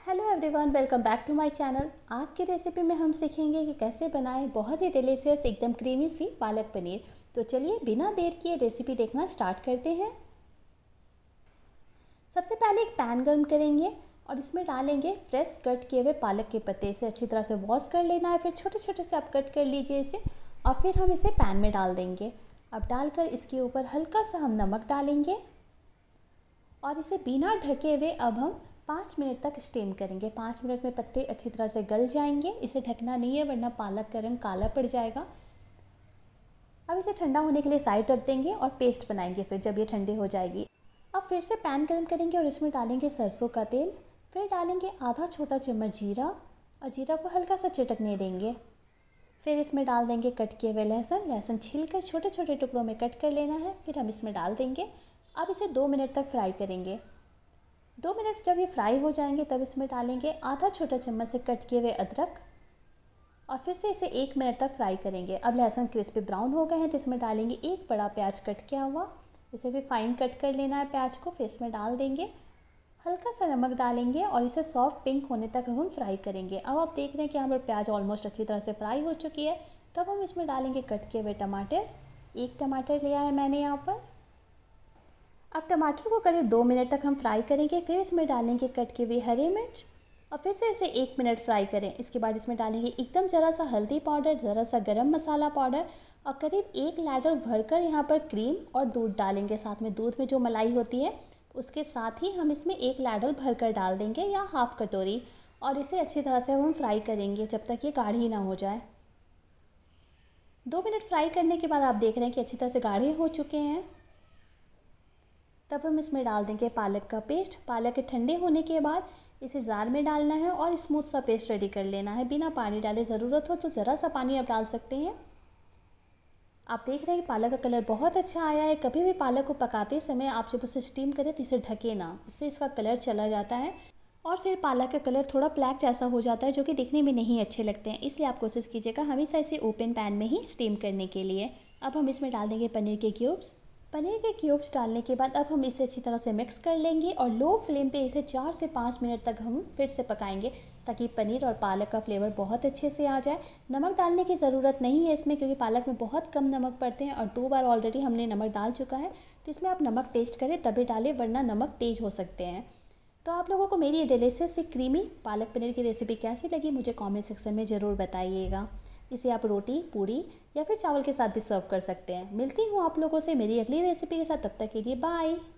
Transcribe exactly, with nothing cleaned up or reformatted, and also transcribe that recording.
Hello everyone, welcome back to my channel. आज की recipe में हम सीखेंगे कि कैसे बनाएं बहुत ही डिलीशियस एकदम क्रीमी सी पालक पनीर। तो चलिए बिना देर किए रेसिपी देखना स्टार्ट करते हैं। सबसे पहले एक पैन गर्म करेंगे और इसमें डालेंगे फ्रेश कट किए हुए पालक के पत्ते। इसे अच्छी तरह से वॉश कर लेना है, फिर छोटे छोटे से आप कट कर लीजिए इसे और फिर हम इसे पैन में डाल देंगे। अब डालकर इसके ऊपर हल्का सा हम नमक डालेंगे और इसे बिना ढके हुए अब हम पाँच मिनट तक स्टीम करेंगे। पाँच मिनट में पत्ते अच्छी तरह से गल जाएंगे। इसे ढकना नहीं है वरना पालक का रंग काला पड़ जाएगा। अब इसे ठंडा होने के लिए साइड रख देंगे और पेस्ट बनाएंगे फिर जब ये ठंडी हो जाएगी। अब फिर से पैन गर्म करेंगे और इसमें डालेंगे सरसों का तेल। फिर डालेंगे आधा छोटा चम्मच जीरा और जीरा को हल्का सा चटकने देंगे। फिर इसमें डाल देंगे कट किए हुए लहसुन। लहसुन छीलकर छोटे छोटे टुकड़ों में कट कर लेना है, फिर हम इसमें डाल देंगे। अब इसे दो मिनट तक फ्राई करेंगे। दो मिनट जब ये फ्राई हो जाएंगे तब इसमें डालेंगे आधा छोटा चम्मच से कट किए हुए अदरक और फिर से इसे एक मिनट तक फ्राई करेंगे। अब लहसुन क्रिस्पी ब्राउन हो गए हैं तो इसमें डालेंगे एक बड़ा प्याज कट किया हुआ। इसे भी फाइन कट कर लेना है प्याज को। फिर इसमें डाल देंगे हल्का सा नमक डालेंगे और इसे सॉफ्ट पिंक होने तक हम फ्राई करेंगे। अब आप देख रहे हैं कि हमारे प्याज ऑलमोस्ट अच्छी तरह से फ्राई हो चुकी है। तब हम इसमें डालेंगे कट किए हुए टमाटर। एक टमाटर लिया है मैंने यहाँ पर। अब टमाटर को करीब दो मिनट तक हम फ्राई करेंगे। फिर इसमें डालेंगे कट की हुई हरी मिर्च और फिर से इसे एक मिनट फ्राई करें। इसके बाद इसमें डालेंगे एकदम ज़रा सा हल्दी पाउडर, ज़रा सा गरम मसाला पाउडर और करीब एक लैडर भरकर यहाँ पर क्रीम और दूध डालेंगे। साथ में दूध में जो मलाई होती है उसके साथ ही हम इसमें एक लैडर भरकर डाल देंगे या हाफ़ कटोरी और इसे अच्छी तरह से हम फ्राई करेंगे जब तक ये गाढ़ी ना हो जाए। दो मिनट फ्राई करने के बाद आप देख रहे हैं कि अच्छी तरह से गाढ़े हो चुके हैं। तब हम इसमें डाल देंगे पालक का पेस्ट। पालक के ठंडे होने के बाद इसे जार में डालना है और स्मूथ सा पेस्ट रेडी कर लेना है बिना पानी डाले। ज़रूरत हो तो ज़रा सा पानी आप डाल सकते हैं। आप देख रहे हैं कि पालक का कलर बहुत अच्छा आया है। कभी भी पालक को पकाते समय आप जब उसे स्टीम करें तो इसे ढके ना, इससे इसका कलर चला जाता है और फिर पालक का कलर थोड़ा ब्लैक जैसा हो जाता है जो कि दिखने में नहीं अच्छे लगते हैं। इसलिए आप कोशिश कीजिएगा हमेशा इसे ओपन पैन में ही स्टीम करने के लिए। अब हम इसमें डाल देंगे पनीर के क्यूब्स। पनीर के क्यूब्स डालने के बाद अब हम इसे अच्छी तरह से मिक्स कर लेंगे और लो फ्लेम पे इसे चार से पाँच मिनट तक हम फिर से पकाएंगे ताकि पनीर और पालक का फ्लेवर बहुत अच्छे से आ जाए। नमक डालने की ज़रूरत नहीं है इसमें क्योंकि पालक में बहुत कम नमक पड़ते हैं और दो बार ऑलरेडी हमने नमक डाल चुका है। तो इसमें आप नमक टेस्ट करें तभी डालें वरना नमक तेज़ हो सकते हैं। तो आप लोगों को मेरी डिलीशियस सी क्रीमी पालक पनीर की रेसिपी कैसी लगी मुझे कमेंट सेक्शन में ज़रूर बताइएगा। इसे आप रोटी, पूड़ी या फिर चावल के साथ भी सर्व कर सकते हैं। मिलती हूँ आप लोगों से मेरी अगली रेसिपी के साथ। तब तक के लिए बाय।